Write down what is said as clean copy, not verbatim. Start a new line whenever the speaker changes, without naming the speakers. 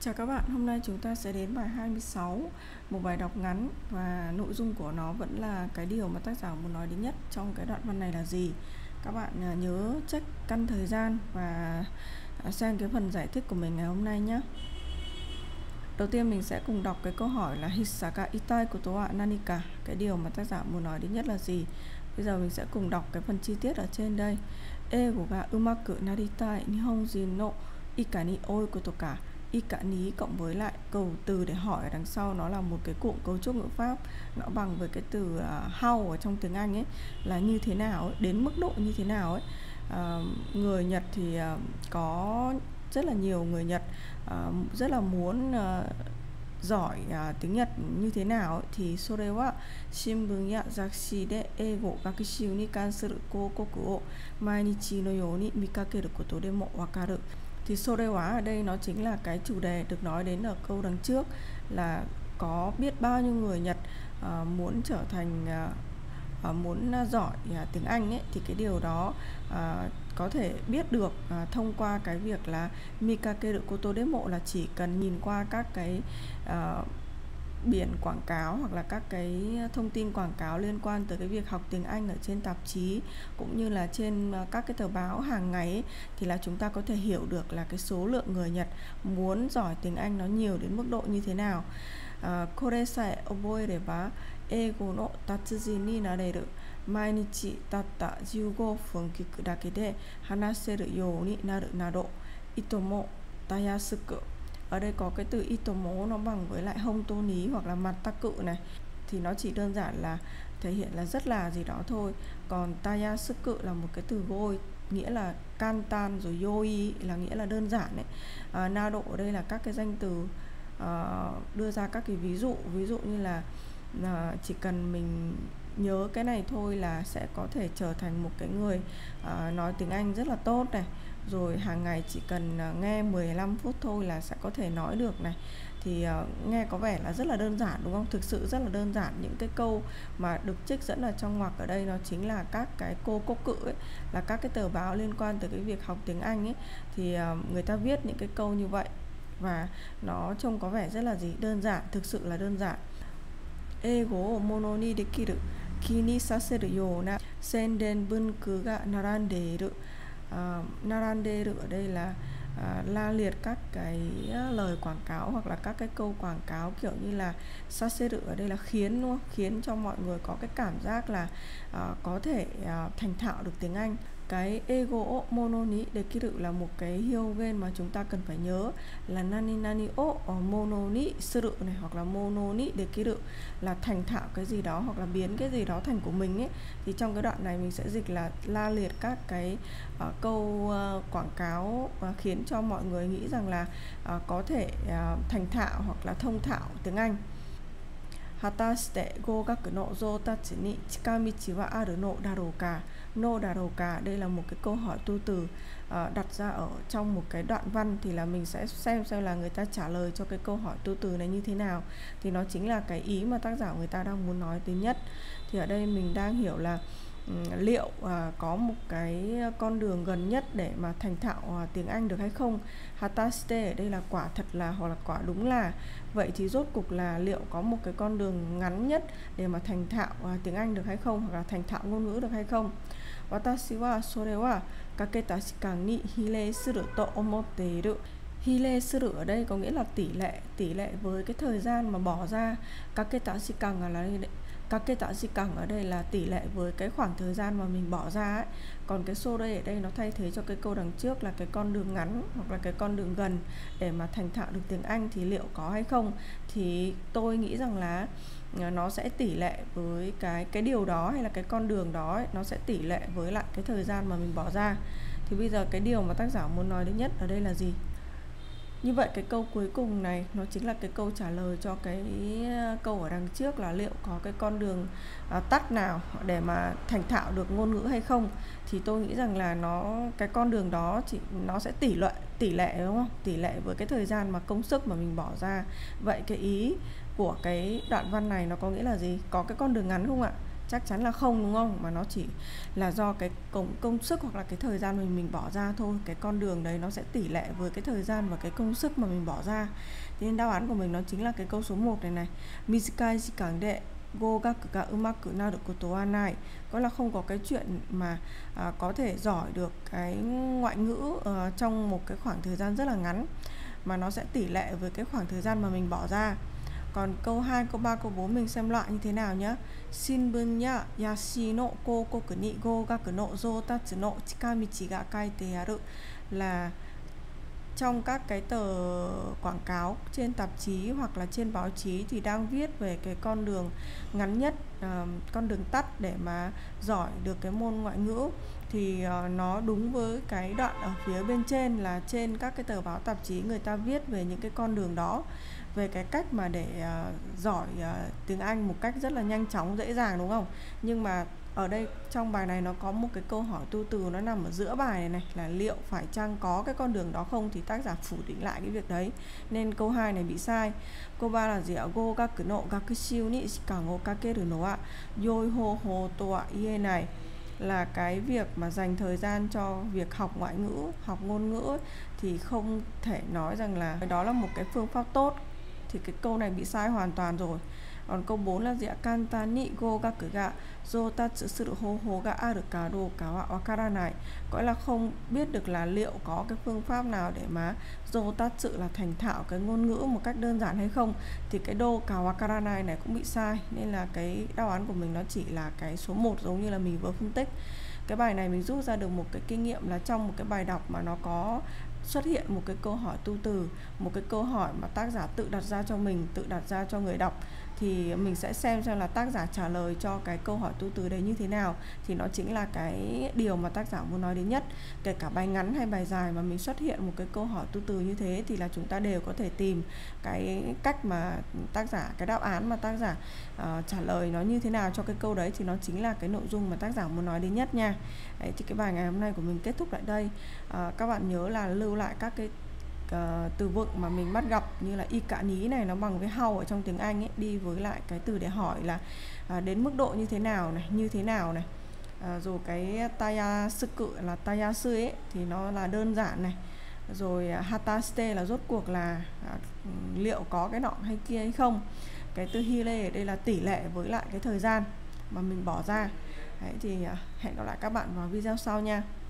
Chào các bạn, hôm nay chúng ta sẽ đến bài 26, một bài đọc ngắn và nội dung của nó vẫn là cái điều mà tác giả muốn nói đến nhất trong cái đoạn văn này là gì. Các bạn nhớ check căn thời gian và xem cái phần giải thích của mình ngày hôm nay nhé. Đầu tiên mình sẽ cùng đọc cái câu hỏi là Hisaka itai koto wa nanika, cái điều mà tác giả muốn nói đến nhất là gì. Bây giờ mình sẽ cùng đọc cái phần chi tiết ở trên đây. Eigo ga umaku naritai nihonjin no ika ni oi koto ka. Ika ní cộng với lại cầu từ để hỏi ở đằng sau nó là một cái cụm cấu trúc ngữ pháp, nó bằng với cái từ how ở trong tiếng Anh ấy, là như thế nào ấy, đến mức độ như thế nào ấy. Người Nhật thì có rất là nhiều người Nhật rất là muốn giỏi tiếng Nhật như thế nào ấy, thì sore wa shinbun ya zakshi de eigo gakushuu ni kansuru koukoku o mainichi no you ni mikakeru koto de mo wakaru. Thì sore wa ở đây nó chính là cái chủ đề được nói đến ở câu đằng trước, là có biết bao nhiêu người Nhật muốn trở thành muốn giỏi tiếng Anh ấy, thì cái điều đó có thể biết được thông qua cái việc là mikakeru koto demo, là chỉ cần nhìn qua các cái biển quảng cáo hoặc là các cái thông tin quảng cáo liên quan tới cái việc học tiếng Anh ở trên tạp chí cũng như là trên các cái tờ báo hàng ngày ấy, thì là chúng ta có thể hiểu được là cái số lượng người Nhật muốn giỏi tiếng Anh nó nhiều đến mức độ như thế nào. Kore sae oboereba eigo no tatsujin ni nareru. Mainichi tatta 15分聞くだけで話せるようになるなど、いともたやすく. Ở đây có cái từ itomo nó bằng với lại hông tô ní hoặc là mặt tắc cự này, thì nó chỉ đơn giản là thể hiện là rất là gì đó thôi. Còn tayasuku là một cái từ gôi, nghĩa là kantan, rồi yoi là nghĩa là đơn giản đấy. Nado ở đây là các cái danh từ đưa ra các cái ví dụ như là chỉ cần mình nhớ cái này thôi là sẽ có thể trở thành một cái người nói tiếng Anh rất là tốt này. Rồi hàng ngày chỉ cần nghe 15 phút thôi là sẽ có thể nói được này. Thì nghe có vẻ là rất là đơn giản đúng không? Thực sự rất là đơn giản. Những cái câu mà được trích dẫn ở trong ngoặc ở đây nó chính là các cái cô cự ấy, là các cái tờ báo liên quan tới cái việc học tiếng Anh ấy. Thì người ta viết những cái câu như vậy và nó trông có vẻ rất là đơn giản, thực sự là đơn giản. Eigo o mono ni dekiru ki ni saseru youna senden bunku ga naranderu. Naranderu ở đây là la liệt các cái lời quảng cáo hoặc là các cái câu quảng cáo kiểu như là saseru ở đây là khiến, đúng không? Khiến cho mọi người có cái cảm giác là có thể thành thạo được tiếng Anh. Cái eigo o mono ni dekiru là một cái hyogen mà chúng ta cần phải nhớ là nani nani o mono ni suru này, hoặc là mono ni dekiru là thành thạo cái gì đó hoặc là biến cái gì đó thành của mình ấy. Thì trong cái đoạn này mình sẽ dịch là la liệt các cái câu quảng cáo khiến cho mọi người nghĩ rằng là có thể thành thạo hoặc là thông thạo tiếng Anh. Hatashite gogaku no zoutachi ni chikamichi wa aru no darouka. No darouka đây là một cái câu hỏi tu từ đặt ra ở trong một cái đoạn văn, thì là mình sẽ xem là người ta trả lời cho cái câu hỏi tu từ này như thế nào. Thì nó chính là cái ý mà tác giả người ta đang muốn nói tới nhất. Thì ở đây mình đang hiểu là liệu có một cái con đường gần nhất để mà thành thạo tiếng Anh được hay không. Hatashite ở đây là quả thật là hoặc là quả đúng là. Vậy thì rốt cục là liệu có một cái con đường ngắn nhất để mà thành thạo tiếng Anh được hay không, hoặc là thành thạo ngôn ngữ được hay không. Watashi wa sore wa kaketa shikan ni hirei suru to omotteiru. Hirei suru ở đây có nghĩa là tỷ lệ với cái thời gian mà bỏ ra. Kaketa shikan là kaketa shikan ở đây là tỷ lệ với cái khoảng thời gian mà mình bỏ ra ấy. Còn cái sore ở đây nó thay thế cho cái câu đằng trước là cái con đường ngắn hoặc là cái con đường gần để mà thành thạo được tiếng Anh, thì liệu có hay không. Thì tôi nghĩ rằng là nó sẽ tỷ lệ với cái điều đó, hay là cái con đường đó ấy, nó sẽ tỷ lệ với lại cái thời gian mà mình bỏ ra. Thì bây giờ cái điều mà tác giả muốn nói đến nhất ở đây là gì? Như vậy cái câu cuối cùng này nó chính là cái câu trả lời cho cái câu ở đằng trước là liệu có cái con đường tắt nào để mà thành thạo được ngôn ngữ hay không. Thì tôi nghĩ rằng là cái con đường đó nó sẽ tỷ lệ đúng không? Tỷ lệ với cái thời gian mà công sức mà mình bỏ ra. Vậy cái ý của cái đoạn văn này nó có nghĩa là gì? Có cái con đường ngắn không ạ? chắc chắn là không, đúng không? Mà nó chỉ là do cái công sức hoặc là cái thời gian mình bỏ ra thôi. Cái con đường đấy nó sẽ tỷ lệ với cái thời gian và cái công sức mà mình bỏ ra. Thế nên đáp án của mình nó chính là cái câu số 1 này này. Mizikai shikan de gogaku ga umaku naru koto wa nai. Có là không có cái chuyện mà có thể giỏi được cái ngoại ngữ trong một cái khoảng thời gian rất là ngắn, mà nó sẽ tỷ lệ với cái khoảng thời gian mà mình bỏ ra. Còn câu 2, câu 3, câu 4 mình xem loại như thế nào nhé. Shinbun ya yashi no kokoku ni gogaku no zoutatsu no chikamichi ga kaite aru, là trong các cái tờ quảng cáo trên tạp chí hoặc là trên báo chí thì đang viết về cái con đường ngắn nhất, con đường tắt để mà giỏi được cái môn ngoại ngữ. Thì nó đúng với cái đoạn ở phía bên trên, là trên các cái tờ báo tạp chí người ta viết về những cái con đường đó, về cái cách mà để giỏi tiếng Anh một cách rất là nhanh chóng, dễ dàng, đúng không? Nhưng mà ở đây trong bài này nó có một cái câu hỏi tu từ nó nằm ở giữa bài này này, là liệu phải chăng có cái con đường đó không, thì tác giả phủ định lại cái việc đấy, nên câu 2 này bị sai. Câu 3 là gì ạ? Gogaku no gakushiu ni shikan o kakeru no wa yoi hoho to wa ienai, là cái việc mà dành thời gian cho việc học ngoại ngữ, học ngôn ngữ ấy, thì không thể nói rằng là đó là một cái phương pháp tốt. Thì cái câu này bị sai hoàn toàn rồi. Còn câu 4 là gì ạ? Kantan ni gogaku ga zoutatsu suru hoho ga aru ka do ka wa wakaranai. Gọi là không biết được là liệu có cái phương pháp nào để mà zoutatsu là thành thạo cái ngôn ngữ một cách đơn giản hay không. Thì cái do ka wakaranai này cũng bị sai, nên là cái đáp án của mình nó chỉ là cái số 1 giống như là mình vừa phân tích. Cái bài này mình rút ra được một cái kinh nghiệm là trong một cái bài đọc mà nó có xuất hiện một cái câu hỏi tu từ, một cái câu hỏi mà tác giả tự đặt ra cho mình, tự đặt ra cho người đọc, thì mình sẽ xem là tác giả trả lời cho cái câu hỏi tu từ đấy như thế nào. Thì nó chính là cái điều mà tác giả muốn nói đến nhất. Kể cả bài ngắn hay bài dài mà mình xuất hiện một cái câu hỏi tu từ như thế, thì là chúng ta đều có thể tìm cái cách mà tác giả, cái đáp án mà tác giả trả lời nó như thế nào cho cái câu đấy, thì nó chính là cái nội dung mà tác giả muốn nói đến nhất nha. Đấy, thì cái bài ngày hôm nay của mình kết thúc tại đây. Các bạn nhớ là lưu lại các cái từ vựng mà mình bắt gặp, như là y cả ní này nó bằng với how ở trong tiếng Anh ấy, đi với lại cái từ để hỏi là đến mức độ như thế nào này, rồi cái tayasuku là tayasu ấy thì nó là đơn giản này, rồi hataste là rốt cuộc là liệu có cái nọ hay kia hay không. Cái từ hile ở đây là tỷ lệ với lại cái thời gian mà mình bỏ ra. Đấy, thì hẹn gặp lại các bạn vào video sau nha.